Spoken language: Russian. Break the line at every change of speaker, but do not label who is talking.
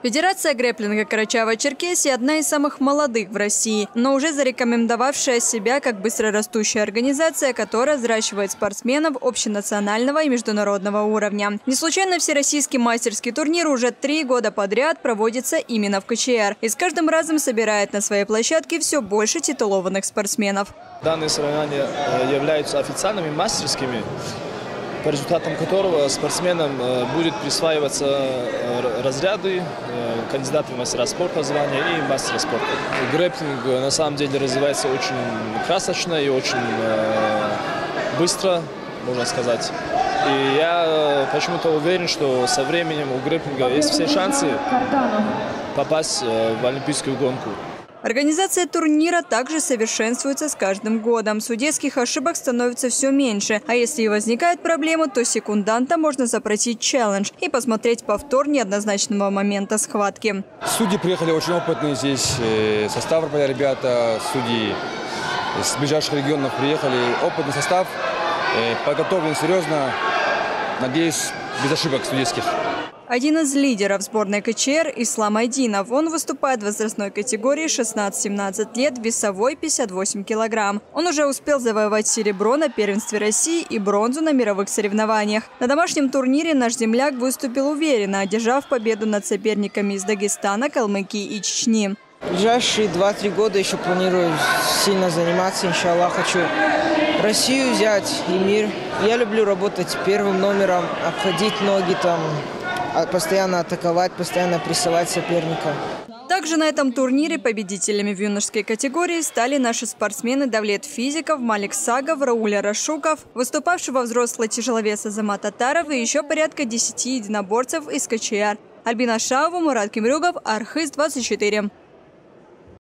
Федерация грэпплинга Карачаево-Черкесии – одна из самых молодых в России, но уже зарекомендовавшая себя как быстрорастущая организация, которая взращивает спортсменов общенационального и международного уровня. Не случайно всероссийский мастерский турнир уже 3 года подряд проводится именно в КЧР и с каждым разом собирает на своей площадке все больше титулованных спортсменов.
Данные соревнования являются официальными мастерскими, по результатам которого спортсменам будет присваиваться разряды кандидаты в мастера спорта звания и мастера спорта. Грэпплинг на самом деле развивается очень красочно и очень быстро, можно сказать. И я почему-то уверен, что со временем у грэпплинга есть все шансы попасть в олимпийскую гонку.
Организация турнира также совершенствуется с каждым годом. Судейских ошибок становится все меньше. А если и возникает проблема, то секунданта можно запросить челлендж и посмотреть повтор неоднозначного момента схватки.
Судьи приехали очень опытные здесь. Со Ставрополя ребята, судьи из ближайших регионов приехали. Опытный состав, подготовлен серьезно. Надеюсь, без ошибок судейских.
Один из лидеров сборной КЧР – Ислам Айдинов. Он выступает в возрастной категории 16-17 лет, весовой 58 килограмм. Он уже успел завоевать серебро на первенстве России и бронзу на мировых соревнованиях. На домашнем турнире наш земляк выступил уверенно, одержав победу над соперниками из Дагестана, Калмыкии и Чечни.
В ближайшие 2-3 года еще планирую сильно заниматься, иншаллах. Хочу Россию взять и мир. Я люблю работать первым номером, обходить ноги там, постоянно атаковать, постоянно прессовать соперника.
Также на этом турнире победителями в юношеской категории стали наши спортсмены Давлет Физиков, Малик Сагов, Рауль Арашуков, выступавший во взрослой тяжеловес Азамат Татаров и еще порядка 10 единоборцев из КЧР. Альбина Шаова, Мурат Кемрюгов, Архыз 24.